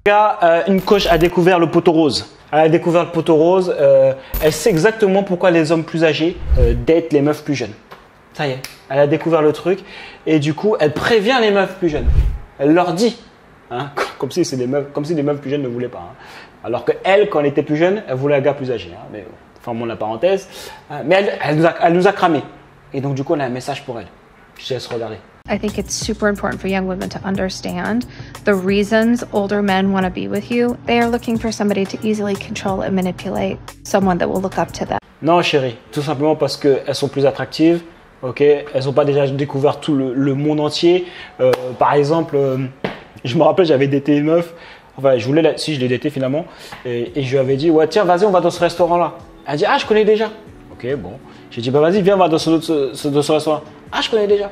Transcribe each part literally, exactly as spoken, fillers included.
Là, euh, une coach a découvert le poteau rose. Elle a découvert le poteau rose. Euh, elle sait exactement pourquoi les hommes plus âgés euh, datent les meufs plus jeunes. Ça y est, elle a découvert le truc. Et du coup, elle prévient les meufs plus jeunes. Elle leur dit, hein, comme, si c'est des meufs, comme si des meufs plus jeunes ne voulaient pas. Hein. Alors qu'elle, quand elle était plus jeune, elle voulait un gars plus âgé. Hein, mais fermons la parenthèse. Euh, mais elle, elle, nous a, elle nous a cramé. Et donc, du coup, on a un message pour elle. Je te laisse regarder. I think it's super important for young women to understand the reasons older men want to be with you. They are looking for somebody to easily control and manipulate, someone that will look up to them. Non, chérie, tout simplement parce qu'elles sont plus attractives. Ok, elles n'ont pas déjà découvert tout le, le monde entier. Euh, par exemple, euh, je me rappelle, j'avais daté une meuf. Enfin, je voulais, la, si je l'ai daté finalement, et, et je lui avais dit, ouais, tiens, vas-y, on va dans ce restaurant-là. Elle a dit, ah, je connais déjà. Ok, bon. J'ai dit, bah vas-y, viens, on va dans ce, ce, ce, dans ce restaurant. Ah, je connais déjà.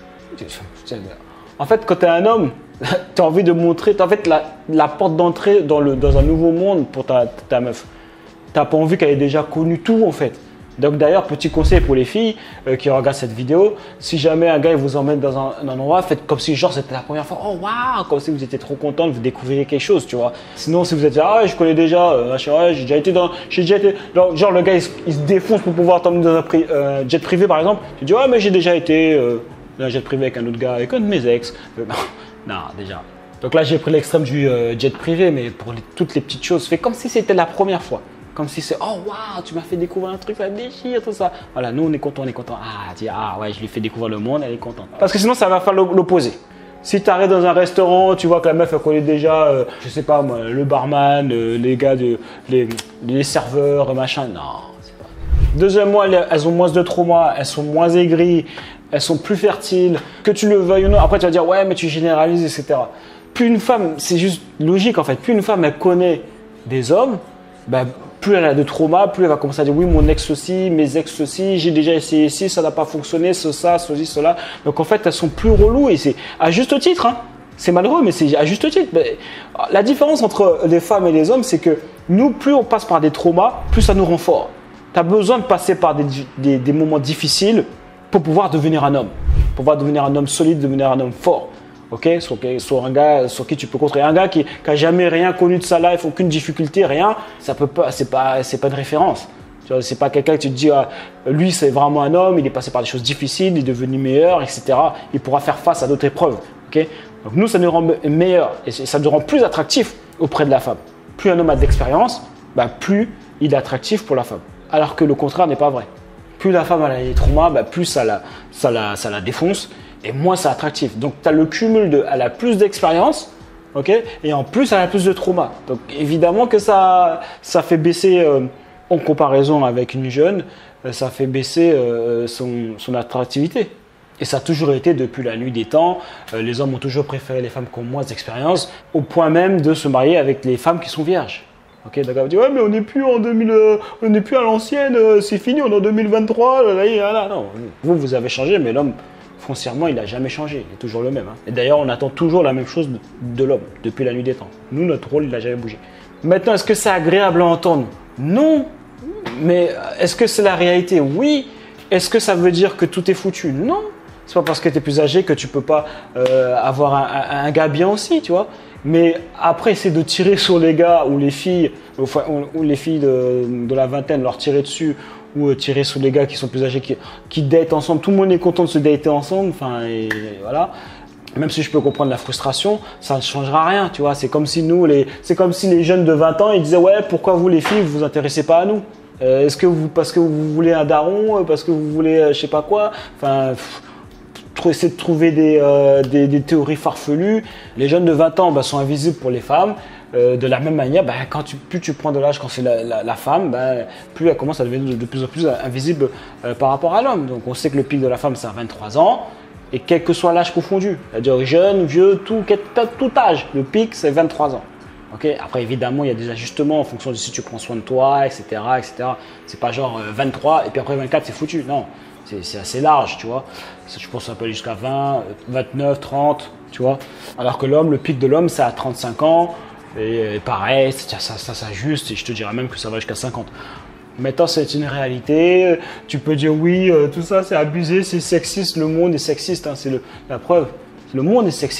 En fait, quand tu es un homme, tu as envie de montrer, tu as en fait la, la porte d'entrée dans, dans un nouveau monde pour ta, ta meuf. Tu n'as pas envie qu'elle ait déjà connu tout en fait. Donc d'ailleurs, petit conseil pour les filles euh, qui regardent cette vidéo, si jamais un gars il vous emmène dans un, un endroit, faites comme si genre c'était la première fois, oh waouh, comme si vous étiez trop content de vous découvrir quelque chose, tu vois. Sinon, si vous êtes ah je connais déjà, euh, ouais, j'ai déjà été dans, j'ai déjà été, genre, genre le gars il, il se défonce pour pouvoir t'emmener dans un pri, euh, jet privé par exemple, tu dis ouais mais j'ai déjà été euh, dans un jet privé avec un autre gars, avec un de mes ex, euh, non, non déjà. Donc là j'ai pris l'extrême du euh, jet privé, mais pour les, toutes les petites choses, fais comme si c'était la première fois. Comme si c'est oh waouh, tu m'as fait découvrir un truc, ça déchire, tout ça. Voilà, nous on est content, on est content. Ah, dis, ah ouais, je lui fais découvrir le monde, elle est contente. Parce que sinon ça va faire l'opposé. Si tu arrives dans un restaurant, tu vois que la meuf elle connaît déjà, euh, je sais pas moi, le barman, euh, les gars, de, les, les serveurs, machin. Non, c'est pas. Deuxièmement, elles, elles ont moins de trauma, elles sont moins aigries, elles sont plus fertiles. Que tu le veuilles ou non, après tu vas dire ouais, mais tu généralises, et cetera. Plus une femme, c'est juste logique en fait, plus une femme elle connaît des hommes, ben, plus elle a de trauma, plus elle va commencer à dire oui, mon ex aussi, mes ex aussi, j'ai déjà essayé ci, ça n'a pas fonctionné, ce, ça, ceci, cela. Donc en fait, elles sont plus reloues et c'est à juste titre. Hein. C'est malheureux, mais c'est à juste titre. Mais la différence entre les femmes et les hommes, c'est que nous, plus on passe par des traumas, plus ça nous rend fort. Tu as besoin de passer par des, des, des moments difficiles pour pouvoir devenir un homme, pour pouvoir devenir un homme solide, devenir un homme fort. Ok, sur, sur un gars sur qui tu peux compter. Un gars qui n'a jamais rien connu de sa life, aucune difficulté, rien, ça peut pas, c'est pas, c'est pas de référence. Tu vois, c'est pas quelqu'un que tu te dis, ah, lui c'est vraiment un homme, il est passé par des choses difficiles, il est devenu meilleur, et cetera. Il pourra faire face à d'autres épreuves. Ok, donc nous ça nous rend meilleur et ça nous rend plus attractif auprès de la femme. Plus un homme a d'expérience, bah, plus il est attractif pour la femme. Alors que le contraire n'est pas vrai. Plus la femme a des traumas, bah, plus ça la, ça la, ça la défonce. Et moins c'est attractif. Donc tu as le cumul de, elle a plus d'expérience, ok, et en plus elle a plus de trauma. Donc évidemment que ça, ça fait baisser, euh, en comparaison avec une jeune, euh, ça fait baisser euh, son, son attractivité. Et ça a toujours été depuis la nuit des temps. Euh, les hommes ont toujours préféré les femmes qui ont moins d'expérience, au point même de se marier avec les femmes qui sont vierges. Ok, d'accord, on dit ouais mais on n'est plus en deux mille, euh, on n'est plus à l'ancienne, euh, c'est fini, on est en deux mille vingt-trois. Là, là, là, là. Non, vous vous avez changé, mais l'homme foncièrement, il n'a jamais changé, il est toujours le même. Hein. Et d'ailleurs, on attend toujours la même chose de, de l'homme, depuis la nuit des temps. Nous, notre rôle, il n'a jamais bougé. Maintenant, est-ce que c'est agréable à entendre? Non. Mais est-ce que c'est la réalité? Oui. Est-ce que ça veut dire que tout est foutu? Non. C'est pas parce que tu es plus âgé que tu peux pas euh, avoir un, un, un gars bien aussi, tu vois. Mais après, essayer de tirer sur les gars ou les filles, enfin, ou, ou les filles de, de la vingtaine, leur tirer dessus, ou tirer sur les gars qui sont plus âgés, qui, qui datent ensemble. Tout le monde est content de se dater ensemble. Enfin, et voilà. Même si je peux comprendre la frustration, ça ne changera rien, tu vois. C'est comme si nous, les, c'est comme si les jeunes de vingt ans, ils disaient ouais, pourquoi vous les filles, vous vous intéressez pas à nous? euh, Est-ce que vous, parce que vous voulez un daron, parce que vous voulez, euh, je sais pas quoi. Enfin, essayer de trouver des, euh, des, des théories farfelues. Les jeunes de vingt ans bah, sont invisibles pour les femmes. Euh, de la même manière, bah, quand tu, plus tu prends de l'âge quand c'est la, la, la femme, bah, plus elle commence à devenir de, de plus en plus invisible euh, par rapport à l'homme. Donc on sait que le pic de la femme c'est à vingt-trois ans, et quel que soit l'âge confondu, c'est-à-dire jeune, vieux, tout, tout âge, le pic c'est vingt-trois ans. Okay, après évidemment il y a des ajustements en fonction de si tu prends soin de toi, et cetera, et cetera. C'est pas genre euh, vingt-trois et puis après vingt-quatre c'est foutu, non. C'est assez large, tu vois. Je pense que ça peut aller jusqu'à vingt, vingt-neuf, trente, tu vois. Alors que l'homme, le pic de l'homme c'est à trente-cinq ans. Et pareil, ça, ça, ça s'ajuste et je te dirais même que ça va jusqu'à cinquante. Maintenant, c'est une réalité. Tu peux dire oui, tout ça c'est abusé, c'est sexiste. Le monde est sexiste, hein, c'est la preuve. Le monde est sexiste.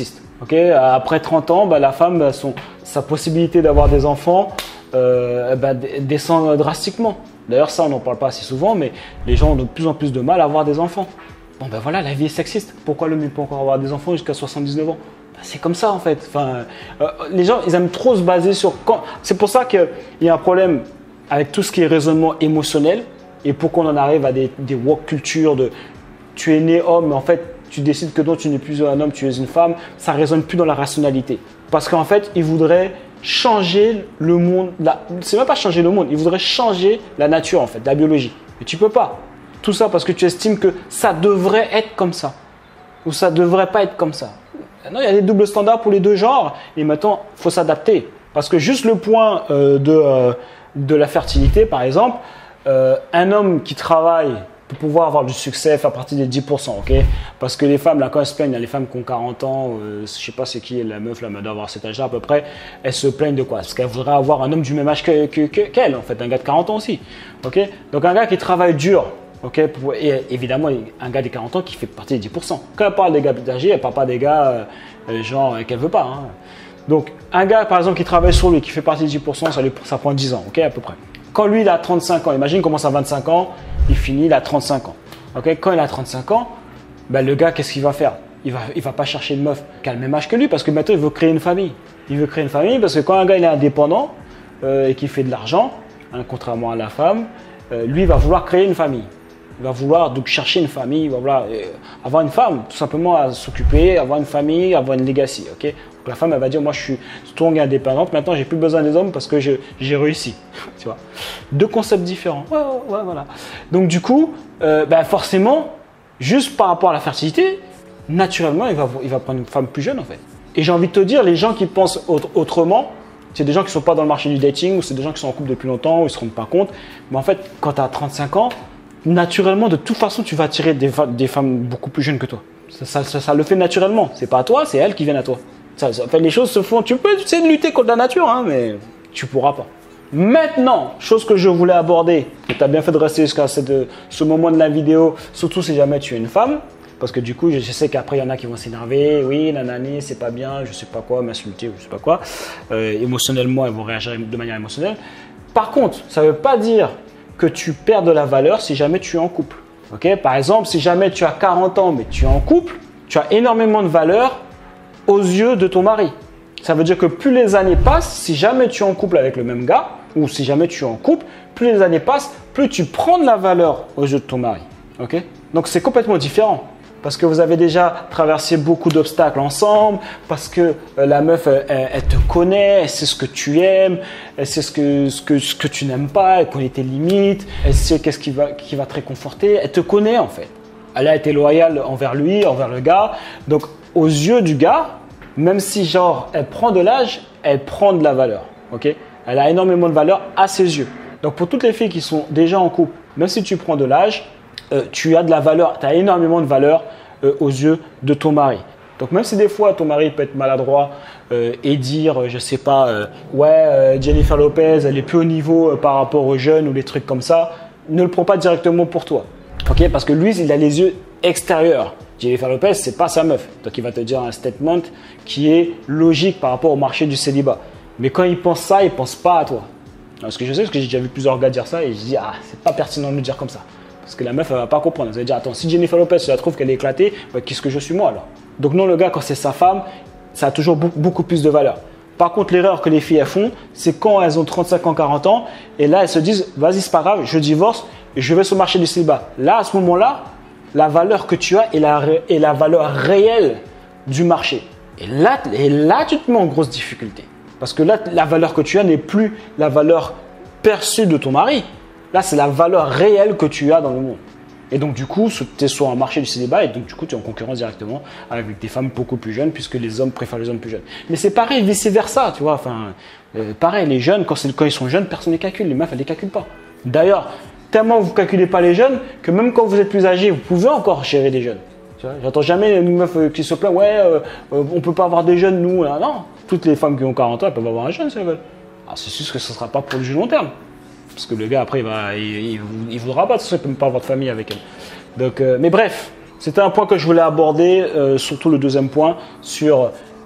Okay, après trente ans, bah, la femme, bah, son, sa possibilité d'avoir des enfants euh, bah, descend drastiquement. D'ailleurs, ça, on n'en parle pas assez souvent, mais les gens ont de plus en plus de mal à avoir des enfants. Bon, ben voilà, la vie est sexiste. Pourquoi l'homme ne peut encore avoir des enfants jusqu'à soixante-dix-neuf ans? Ben, c'est comme ça, en fait. Enfin, euh, les gens, ils aiment trop se baser sur… Quand... C'est pour ça qu'il y a un problème avec tout ce qui est raisonnement émotionnel et pour qu'on en arrive à des, des woke cultures de « tu es né homme, mais en fait, tu décides que non, tu n'es plus un homme, tu es une femme », ça ne résonne plus dans la rationalité. Parce qu'en fait, ils voudraient changer le monde. La... C'est même pas changer le monde, ils voudraient changer la nature, en fait, la biologie. Mais tu ne peux pas. Tout ça parce que tu estimes que ça devrait être comme ça. Ou ça ne devrait pas être comme ça. Non, il y a des doubles standards pour les deux genres. Et maintenant, il faut s'adapter. Parce que juste le point euh, de, euh, de la fertilité, par exemple, euh, un homme qui travaille pour pouvoir avoir du succès, faire partie des dix pour cent, ok? Parce que les femmes, là, quand elles se plaignent, il y a les femmes qui ont quarante ans, euh, je ne sais pas c'est qui la meuf, là, elle doit avoir cet âge-là à peu près, elles se plaignent de quoi? Parce qu'elles voudraient avoir un homme du même âge qu'elle, que, que, qu'elle, en fait, un gars de quarante ans aussi, ok? Donc un gars qui travaille dur, ok? Pour, et évidemment, un gars de quarante ans qui fait partie des dix pour cent. Quand elle parle des gars âgés, elle ne parle pas des gars euh, genre qu'elle ne veut pas, hein. Donc un gars, par exemple, qui travaille sur lui, qui fait partie des dix pour cent, ça, lui, ça prend dix ans, ok, à peu près. Quand lui, il a trente-cinq ans, imagine, il commence à vingt-cinq ans, il finit, il a trente-cinq ans. Okay, quand il a trente-cinq ans, ben le gars, qu'est-ce qu'il va faire? Il ne va, il va pas chercher une meuf qui a le même âge que lui parce que maintenant, il veut créer une famille. Il veut créer une famille parce que quand un gars il est indépendant euh, et qu'il fait de l'argent, hein, contrairement à la femme, euh, lui, il va vouloir créer une famille. Il va vouloir donc chercher une famille, il va vouloir euh, avoir une femme, tout simplement à s'occuper, avoir une famille, avoir une legacy. Okay, donc la femme, elle va dire, moi, je suis strong et indépendante, maintenant, j'ai plus besoin des hommes parce que je, j'ai réussi. Tu vois, deux concepts différents. Ouais, ouais, ouais, voilà. Donc du coup, euh, ben, forcément, juste par rapport à la fertilité, naturellement, il va, il va prendre une femme plus jeune en fait. Et j'ai envie de te dire, les gens qui pensent autre, autrement, c'est des gens qui ne sont pas dans le marché du dating ou c'est des gens qui sont en couple depuis longtemps ou ils ne se rendent pas compte. Mais en fait, quand tu as trente-cinq ans, naturellement, de toute façon, tu vas attirer des, des femmes beaucoup plus jeunes que toi. Ça, ça, ça, ça le fait naturellement. C'est pas à toi, c'est elles qui viennent à toi. Ça, ça, en fait, les choses se font. Tu peux essayer de lutter contre la nature, hein, mais tu ne pourras pas. Maintenant, chose que je voulais aborder, et tu as bien fait de rester jusqu'à cette, ce moment de la vidéo, surtout si jamais tu es une femme, parce que du coup, je, je sais qu'après, il y en a qui vont s'énerver, oui, nanani, c'est pas bien, je sais pas quoi, m'insulter, je sais pas quoi. Euh, émotionnellement, ils vont réagir de manière émotionnelle. Par contre, ça ne veut pas dire que tu perds de la valeur si jamais tu es en couple. Okay? Par exemple, si jamais tu as quarante ans, mais tu es en couple, tu as énormément de valeur aux yeux de ton mari. Ça veut dire que plus les années passent, si jamais tu es en couple avec le même gars, ou si jamais tu es en couple, plus les années passent, plus tu prends de la valeur aux yeux de ton mari. Okay? Donc c'est complètement différent. Parce que vous avez déjà traversé beaucoup d'obstacles ensemble, parce que euh, la meuf, elle, elle, elle te connaît, elle sait ce que tu aimes, elle sait ce que, ce que, ce que tu n'aimes pas, elle connaît tes limites, elle sait qu'est-ce qui va, qui va te réconforter, elle te connaît en fait. Elle a été loyale envers lui, envers le gars. Donc aux yeux du gars, même si genre elle prend de l'âge, elle prend de la valeur. Okay? Elle a énormément de valeur à ses yeux. Donc pour toutes les filles qui sont déjà en couple, même si tu prends de l'âge, euh, tu as de la valeur, tu as énormément de valeur euh, aux yeux de ton mari. Donc même si des fois ton mari peut être maladroit euh, et dire, je sais pas, euh, ouais, euh, Jennifer Lopez, elle est plus au niveau euh, par rapport aux jeunes ou les trucs comme ça, ne le prends pas directement pour toi. Okay? Parce que lui, il a les yeux extérieurs. Jennifer Lopez, c'est pas sa meuf. Donc il va te dire un statement qui est logique par rapport au marché du célibat. Mais quand il pense ça, il pense pas à toi. Parce que je sais, parce que j'ai déjà vu plusieurs gars dire ça et je dis, ah, c'est pas pertinent de le dire comme ça. Parce que la meuf, elle va pas comprendre. Elle va dire, attends, si Jennifer Lopez, je la trouve qu'elle est éclatée, bah, qu'est-ce que je suis moi alors? Donc non, le gars, quand c'est sa femme, ça a toujours beaucoup, beaucoup plus de valeur. Par contre, l'erreur que les filles elles font, c'est quand elles ont trente-cinq ans, quarante ans, et là, elles se disent, vas-y, c'est pas grave, je divorce, et je vais sur le marché du célibat. Là, à ce moment-là, la valeur que tu as est la, est la valeur réelle du marché. Et là, et là, tu te mets en grosse difficulté. Parce que là, la valeur que tu as n'est plus la valeur perçue de ton mari. Là, c'est la valeur réelle que tu as dans le monde. Et donc, du coup, tu es sur un marché du célibat et donc, du coup, tu es en concurrence directement avec des femmes beaucoup plus jeunes puisque les hommes préfèrent les hommes plus jeunes. Mais c'est pareil, vice-versa, tu vois. Enfin, euh, pareil, les jeunes, quand, quand ils sont jeunes, personne ne les calcule. Les meufs, elles ne les calculent pas. D'ailleurs, tellement vous ne calculez pas les jeunes que même quand vous êtes plus âgé, vous pouvez encore gérer des jeunes. J'entends jamais une meuf qui se plaint, ouais, euh, on ne peut pas avoir des jeunes, nous. Là. Non, toutes les femmes qui ont quarante ans, elles peuvent avoir un jeune si elles veulent. Alors, c'est sûr que ce ne sera pas pour du long terme. Parce que le gars, après, il ne il, il, il voudra pas, de toute façon, il ne peut même pas avoir de famille avec elle. Donc, euh, mais bref, c'était un point que je voulais aborder, euh, surtout le deuxième point, sur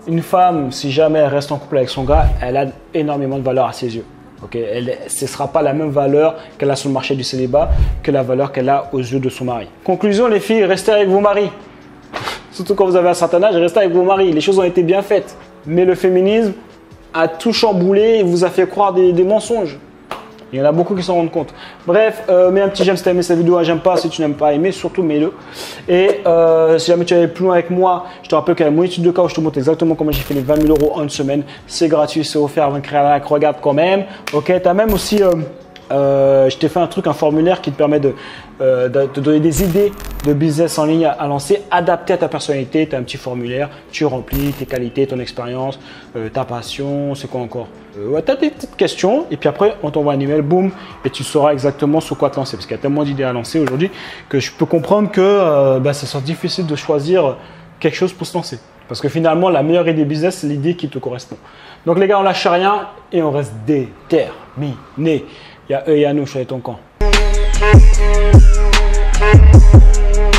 une femme, si jamais elle reste en couple avec son gars, elle a énormément de valeur à ses yeux. Okay, elle, ce ne sera pas la même valeur qu'elle a sur le marché du célibat que la valeur qu'elle a aux yeux de son mari. Conclusion, les filles, restez avec vos maris. Surtout quand vous avez un certain âge, restez avec vos maris. Les choses ont été bien faites. Mais le féminisme a tout chamboulé et vous a fait croire des, des mensonges. Il y en a beaucoup qui s'en rendent compte. Bref, euh, mets un petit j'aime si tu as aimé cette vidéo, un j'aime pas si tu n'aimes pas aimer, surtout mets-le. Et euh, si jamais tu avais plus loin avec moi, je te rappelle qu'il y a mon étude de cas où je te montre exactement comment j'ai fait les vingt mille euros en une semaine. C'est gratuit, c'est offert, vingt créer un like, regarde quand même. Ok, tu as même aussi, euh, euh, je t'ai fait un truc, un formulaire qui te permet de, euh, de te donner des idées de business en ligne à, à lancer, adapté à ta personnalité. Tu as un petit formulaire, tu remplis tes qualités, ton expérience, euh, ta passion, c'est quoi encore euh, ouais, tu as des petites questions et puis après on t'envoie un email, boum, et tu sauras exactement sur quoi te lancer. Parce qu'il y a tellement d'idées à lancer aujourd'hui que je peux comprendre que euh, bah, ça soit difficile de choisir quelque chose pour se lancer. Parce que finalement, la meilleure idée business, c'est l'idée qui te correspond. Donc les gars, on lâche rien et on reste déterminé. Il y a eux et à nous, je suis avec ton camp.